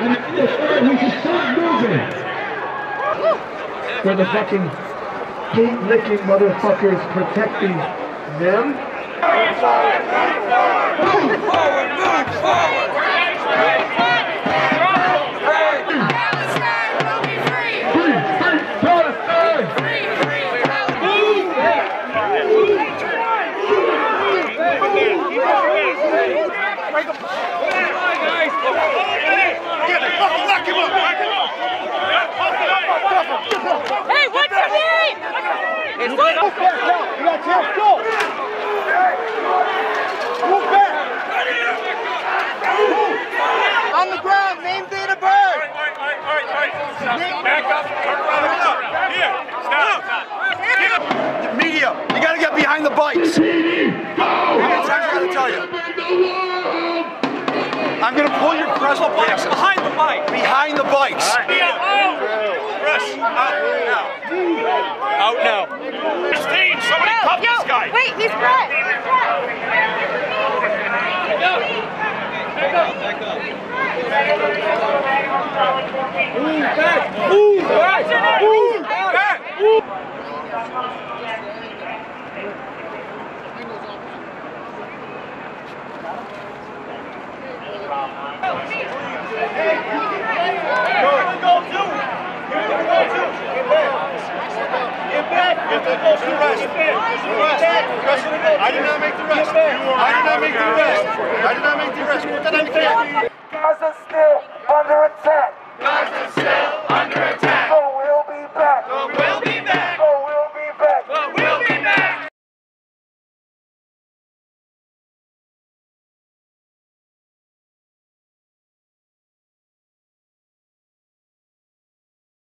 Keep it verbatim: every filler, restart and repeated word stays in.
We should start moving. For the fucking gate-licking motherfuckers protecting them. Move forward, move forward, move forward. Palestine will be free. Free, free, Palestine. Free, free, Hey, what's your name? It's what? You got chance, go! Move back! On the ground, name date of birth! All right, all right, all right, all right. Back up, turn around. Here, stop. Get up. Media, you gotta get behind the bikes. How many times I gotta tell you? I'm gonna pull your personal bikes. Behind the bike. Behind the bikes. All right. Out. Rush. Out now. Out now. Christine, somebody Yo, cuff yo, this guy. wait, he's cut. Move back. Move back. Move back. Move. I did not make the rest. I did not make the rest. I did not make the rest. Put that on the camera. Gaza's still under attack.